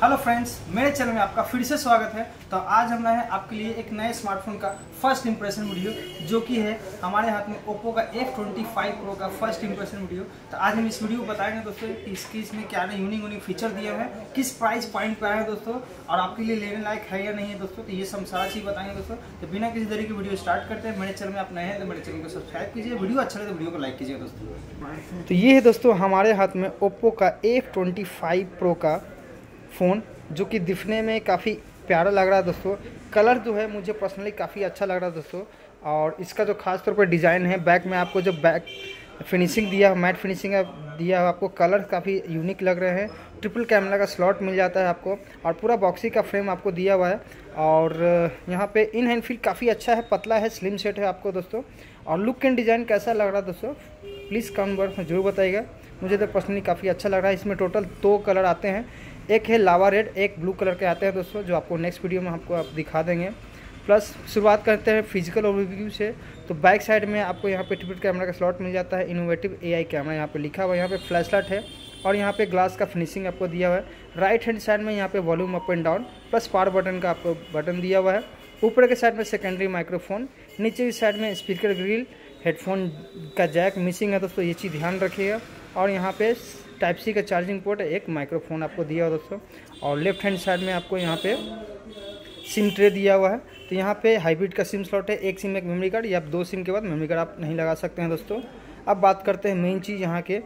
Hello friends, मेरे channel में आपका फिर से स्वागत है। तो आज हम लाए हैं आपके लिए एक नए स्मार्टफोन का फर्स्ट इंप्रेशन वीडियो, जो कि है हमारे हाथ में ओप्पो का F25 Pro का फर्स्ट इंप्रेशन वीडियो। तो आज हम इस वीडियो को बताएंगे दोस्तों कि इसमें क्या यूनिक फीचर दिए हुए हैं, किस प्राइस पॉइंट पे आए हैं दोस्तों, और आपके लिए लेने लायक है या नहीं है दोस्तों। तो ये सब सारा चीज़ बताएंगे दोस्तों। तो बिना किसी तरीके की वीडियो स्टार्ट करते हैं। मेरे चैनल में आप नए हैं तो मेरे चैनल को सब्सक्राइब कीजिए, वीडियो अच्छा लगे तो वीडियो को लाइक कीजिए दोस्तों। तो ये है दोस्तों हमारे हाथ में ओप्पो का F25 Pro का फ़ोन, जो कि दिखने में काफ़ी प्यारा लग रहा है दोस्तों। कलर जो है मुझे पर्सनली काफ़ी अच्छा लग रहा है दोस्तों। और इसका जो खास तौर पर डिज़ाइन है, बैक में आपको जो बैक फिनिशिंग दिया, मैट फिनिशिंग दिया है आपको, कलर काफ़ी यूनिक लग रहे हैं। ट्रिपल कैमरा का स्लॉट मिल जाता है आपको, और पूरा बॉक्सी का फ्रेम आपको दिया हुआ है। और यहाँ पे इन हैंड फील काफ़ी अच्छा है, पतला है, स्लिम सेट है आपको दोस्तों। और लुक एंड डिज़ाइन कैसा लग रहा है दोस्तों, प्लीज़ कमेंट बॉक्स में जरूर बताइएगा। मुझे तो पर्सनली काफ़ी अच्छा लग रहा है। इसमें टोटल 2 कलर आते हैं, एक है लावा रेड, एक ब्लू कलर के आते हैं दोस्तों, जो आपको नेक्स्ट वीडियो में आपको आप दिखा देंगे। प्लस शुरुआत करते हैं फिजिकल ओवरव्यू से। तो बैक साइड में आपको यहाँ पे ट्रिपल कैमरा का स्लॉट मिल जाता है, इनोवेटिव AI कैमरा यहाँ पे लिखा हुआ है। यहाँ पे फ्लैश लाइट है, और यहाँ पे ग्लास का फिनिशिंग आपको दिया हुआ है। राइट हैंड साइड में यहाँ पे volume up and down plus power button का आपको बटन दिया हुआ है। ऊपर के साइड में सेकेंडरी माइक्रोफोन, नीचे की साइड में स्पीकर ग्रिल, हेडफोन का जैक मिसिंग है दोस्तों, ये चीज़ ध्यान रखिएगा। और यहाँ पे टाइप सी का चार्जिंग पोर्ट है, एक माइक्रोफोन आपको दिया हुआ दोस्तों। और लेफ्ट हैंड साइड में आपको यहाँ पे सिम ट्रे दिया हुआ है। तो यहाँ पे हाइब्रिड का सिम स्लॉट है, एक सिम एक मेमोरी कार्ड, या 2 सिम के बाद मेमोरी कार्ड आप नहीं लगा सकते हैं दोस्तों। अब बात करते हैं मेन चीज़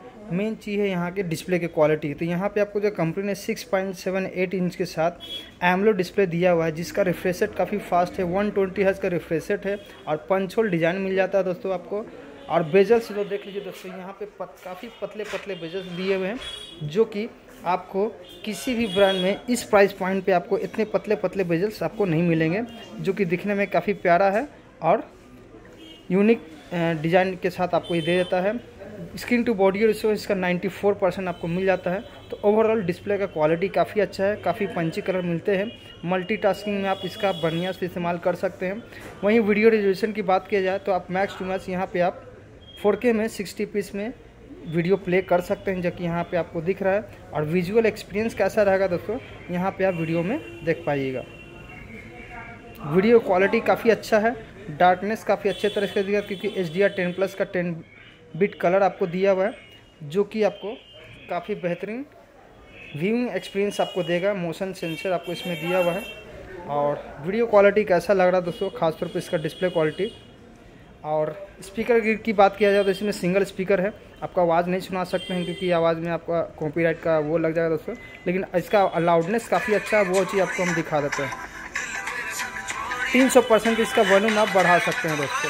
है यहाँ के डिस्प्ले की क्वालिटी। तो यहाँ पे आपको जो कंपनी ने 6.78 इंच के साथ एमोलेड डिस्प्ले दिया हुआ है, जिसका रिफ्रेश रेट काफ़ी फास्ट है, 120 हर्ट्ज का रिफ्रेश रेट है। और पंच होल डिज़ाइन मिल जाता है दोस्तों आपको। और बेजल्स जो देख लीजिए दोस्तों, यहाँ पे काफ़ी पतले बेजल्स दिए हुए हैं, जो कि आपको किसी भी ब्रांड में इस प्राइस पॉइंट पे आपको इतने पतले बेजल्स आपको नहीं मिलेंगे, जो कि दिखने में काफ़ी प्यारा है और यूनिक डिज़ाइन के साथ आपको ये दे देता है। स्क्रीन टू बॉडी रेशियो इसका 94% आपको मिल जाता है। तो ओवरऑल डिस्प्ले का क्वालिटी काफ़ी अच्छा है, काफ़ी पंची कलर मिलते हैं। मल्टीटास्किंग में आप इसका बढ़िया से इस्तेमाल कर सकते हैं। वहीं वीडियो रेजोल्यूशन की बात किया जाए तो आप मैक्स टू मैक्स यहाँ पे आप 4K में 60 पीस में वीडियो प्ले कर सकते हैं, जो कि यहाँ पे आपको दिख रहा है। और विजुअल एक्सपीरियंस कैसा रहेगा दोस्तों, यहाँ पे आप वीडियो में देख पाइएगा। वीडियो क्वालिटी काफ़ी अच्छा है, डार्कनेस काफ़ी अच्छे तरह से दिया, क्योंकि HDR 10+ का 10 बिट कलर आपको दिया हुआ है, जो कि आपको काफ़ी बेहतरीन व्यूइंग एक्सपीरियंस आपको देगा। मोशन सेंसर आपको इसमें दिया हुआ है। और वीडियो क्वालिटी कैसा लग रहा है दोस्तों, खासतौर पर इसका डिस्प्ले क्वालिटी। और स्पीकर की बात किया जाए तो इसमें सिंगल स्पीकर है, आपका आवाज़ नहीं सुना सकते हैं, क्योंकि आवाज़ में आपका कॉपीराइट का वो लग जाएगा दोस्तों। लेकिन इसका लाउडनेस काफ़ी अच्छा है, वो चीज़ आपको हम दिखा देते हैं। 300% इसका वॉल्यूम आप बढ़ा सकते हैं दोस्तों।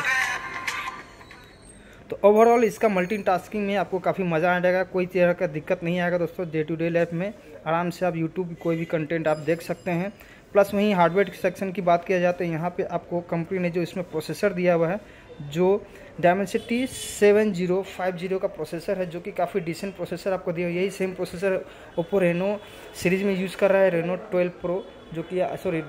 तो ओवरऑल इसका मल्टीटास्किंग में आपको काफ़ी मज़ा आएगा, कोई तरह का दिक्कत नहीं आएगा दोस्तों। डे टू डे लाइफ में आराम से आप यूट्यूब कोई भी कंटेंट आप देख सकते हैं। प्लस वहीं हार्डवेयर सेक्शन की बात किया जाए तो यहाँ पे आपको कंपनी ने जो इसमें प्रोसेसर दिया हुआ है, जो Dimensity 7050 का प्रोसेसर है, जो कि काफ़ी डिसेंट प्रोसेसर आपको दिया। यही same processor Oppo Reno series में यूज़ कर रहा है, रेनो 12 प्रो, जो कि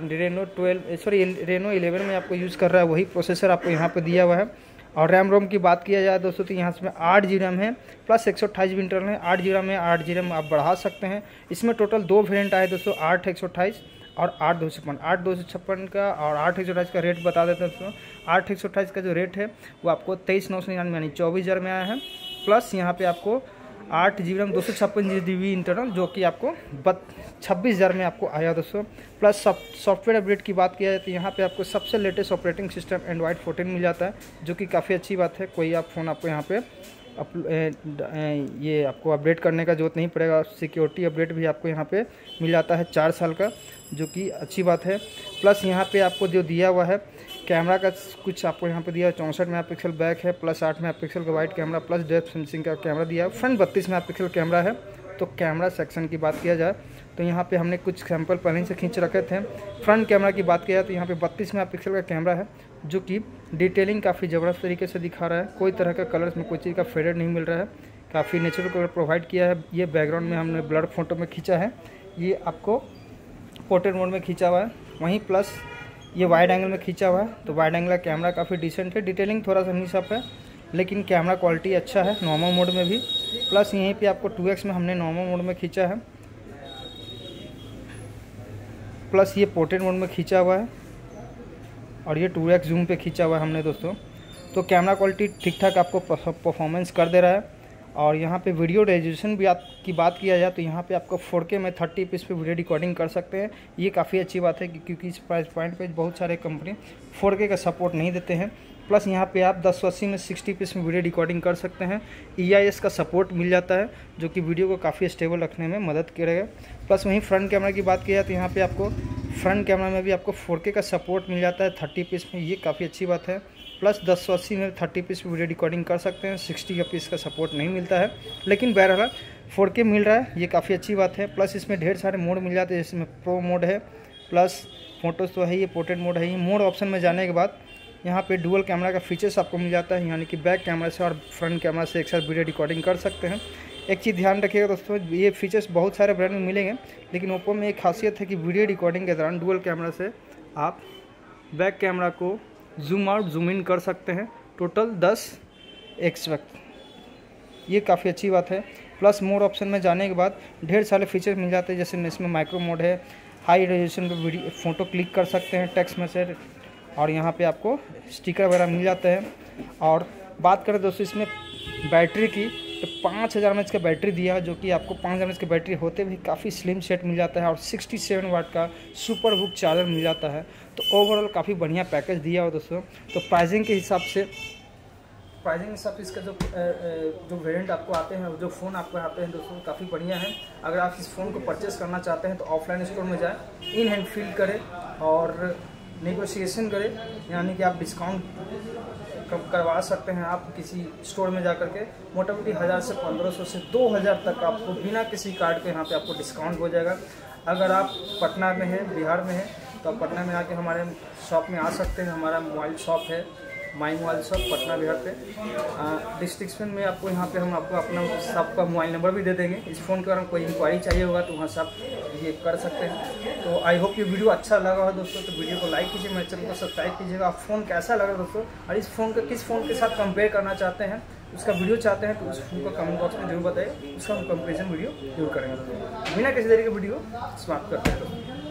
रेनो 11 में आपको यूज़ कर रहा है, वही प्रोसेसर आपको यहाँ पे दिया हुआ है। और रैम रोम की बात किया जाए दोस्तों, तो यहाँ से 8 GB रैम है, प्लस 128 GB इंटरनल है। 8 GB रैम है, 8 GB रैम आप बढ़ा सकते हैं। इसमें टोटल 2 वेरिएंट आए दोस्तों, 8 128 और 8 256। 8 256 का और 8 128 का रेट बता देते हैं दोस्तों। 8 128 का जो रेट है वो आपको 23,999 यानी 24,000 में आया है। प्लस यहाँ पे आपको 8 GB रैम 256 GB इंटरनल, जो कि आपको 26,000 में आपको आया दोस्तों। प्लस सॉफ्टवेयर अपडेट की बात किया जाए तो यहाँ पे आपको सबसे लेटेस्ट ऑपरेटिंग सिस्टम एंड्रॉइड 14 मिल जाता है, जो कि काफ़ी अच्छी बात है। कोई आप फ़ोन आपको यहाँ पे ये आपको अपडेट करने का जरूरत नहीं पड़ेगा। सिक्योरिटी अपडेट भी आपको यहाँ पे मिल जाता है 4 साल का, जो कि अच्छी बात है। प्लस यहाँ पे आपको जो दिया हुआ है कैमरा का कुछ आपको यहाँ पे दिया है, 64 मेगापिक्सल बैक है, प्लस 8 मेगापिक्सल का wide camera, plus depth sensing का कैमरा दिया है। फ्रंट 32 मेगापिक्सल कैमरा है। तो कैमरा सेक्शन की बात किया जाए तो यहाँ पे हमने कुछ सैंपल पहले से खींच रखे थे। फ्रंट कैमरा की बात किया जाए तो यहाँ पे 32 मेगापिक्सल का कैमरा है, जो कि डिटेलिंग काफ़ी ज़बरदस्त तरीके से दिखा रहा है। कोई तरह का कलर्स में कोई चीज़ का फेडेड नहीं मिल रहा है, काफ़ी नेचुरल कलर प्रोवाइड किया है। ये बैकग्राउंड में हमने ब्लर फोटो में खींचा है, ये आपको पोर्ट्रेट मोड में खींचा हुआ है। वहीं प्लस ये वाइड एंगल में खींचा हुआ है। तो वाइड एंगल का कैमरा काफ़ी डिसेंट है, डिटेलिंग थोड़ा सा मिस अप है, लेकिन कैमरा क्वालिटी अच्छा है नॉर्मल मोड में भी। प्लस यहीं पे आपको 2x में हमने नॉर्मल मोड में खींचा है। प्लस ये पोर्ट्रेट मोड में खींचा हुआ है और ये 2x जूम पे खींचा हुआ है हमने दोस्तों। तो कैमरा क्वालिटी ठीक ठाक आपको परफॉर्मेंस कर दे रहा है। और यहाँ पे वीडियो रेजोल्यूशन भी की बात किया जाए तो यहाँ पे आपको 4K में 30 पीस पे वीडियो रिकॉर्डिंग कर सकते हैं। ये काफ़ी अच्छी बात है क्योंकि इस प्राइस पॉइंट पे बहुत सारे कंपनी 4K का सपोर्ट नहीं देते हैं। प्लस यहाँ पे आप 1080 में 60 पीस में वीडियो रिकॉर्डिंग कर सकते हैं। EIS का सपोर्ट मिल जाता है जो कि वीडियो को काफ़ी स्टेबल रखने में मदद करेगा। प्लस वहीं फ्रंट कैमरा की बात की जाए तो यहाँ पे आपको फ्रंट कैमरा में भी आपको 4K का सपोर्ट मिल जाता है 30 पीस में, ये काफ़ी अच्छी बात है। प्लस 1080 में 30 पीस वीडियो रिकॉर्डिंग कर सकते हैं, 60 पीस का सपोर्ट नहीं मिलता है, लेकिन बहरहाल 4K मिल रहा है, ये काफ़ी अच्छी बात है। प्लस इसमें ढेर सारे मोड मिल जाते हैं, जिसमें प्रो मोड है, प्लस फोटोज़ तो है, ये पोर्ट्रेट मोड है। ये मोड ऑप्शन में जाने के बाद यहाँ पे डुअल कैमरा का फीचर्स आपको मिल जाता है, यानी कि बैक कैमरा से और फ्रंट कैमरा से एक साथ वीडियो रिकॉर्डिंग कर सकते हैं। एक चीज़ ध्यान रखिएगा दोस्तों, ये फीचर्स बहुत सारे ब्रांड में मिलेंगे, लेकिन ओप्पो में एक खासियत है कि वीडियो रिकॉर्डिंग के दौरान डुअल कैमरा से आप बैक कैमरा को जूम आउट जूम इन कर सकते हैं टोटल 10x वक्त, ये काफ़ी अच्छी बात है। प्लस मोड ऑप्शन में जाने के बाद ढेर सारे फीचर्स मिल जाते हैं, जैसे इसमें माइक्रो मोड है, हाई रेजोल्यूशन पे वीडियो फोटो क्लिक कर सकते हैं, टेक्स्ट मैसेज, और यहाँ पे आपको स्टिकर वगैरह मिल जाते हैं। और बात करें दोस्तों इसमें बैटरी की तो 5000 mAh का बैटरी दिया है, जो कि आपको 5000 mAh की बैटरी होते भी काफ़ी स्लिम सेट मिल जाता है और 67 वाट का सुपर हुक चार्जर मिल जाता है। तो ओवरऑल काफ़ी बढ़िया पैकेज दिया हो दोस्तों। तो प्राइसिंग के हिसाब से इसका जो वेरिएंट आपको आते हैं, जो फ़ोन आपको आते हैं दोस्तों, काफ़ी बढ़िया है। अगर आप इस फ़ोन को परचेस करना चाहते हैं तो ऑफलाइन स्टोर में जाएँ, इन हैंड फील करें और नेगोशिएशन करें, यानी कि आप डिस्काउंट करवा सकते हैं। आप किसी स्टोर में जाकर के मोटामोटी 1000 से 1500 से 2000 तक आपको बिना किसी कार्ड के यहाँ पे आपको डिस्काउंट हो जाएगा। अगर आप पटना में हैं, बिहार में हैं, तो आप पटना में आके हमारे शॉप में आ सकते हैं। हमारा मोबाइल शॉप है my mobile shop, Patna Bihar पे। डिस्क्रिप्शन में आपको यहाँ पे हम आपको अपना सबका मोबाइल नंबर भी दे देंगे। इस फ़ोन के बारे में कोई इंक्वायरी चाहिए होगा तो वहाँ से आप ये कर सकते हैं। तो आई होप ये वीडियो अच्छा लगा हो दोस्तों, तो वीडियो को लाइक कीजिए, मेरे चैनल को सब्सक्राइब कीजिएगा। आप फ़ोन कैसा लगा दोस्तों, और इस फ़ोन को किस फ़ोन के साथ कंपेयर करना चाहते हैं, उसका वीडियो चाहते हैं तो उस फ़ोन को कमेंट बॉक्स में जरूर बताइए, उसका हम कंपेरिजन वीडियो जरूर करेंगे। बिना किसी तरीके की वीडियो समाप्त करते हैं।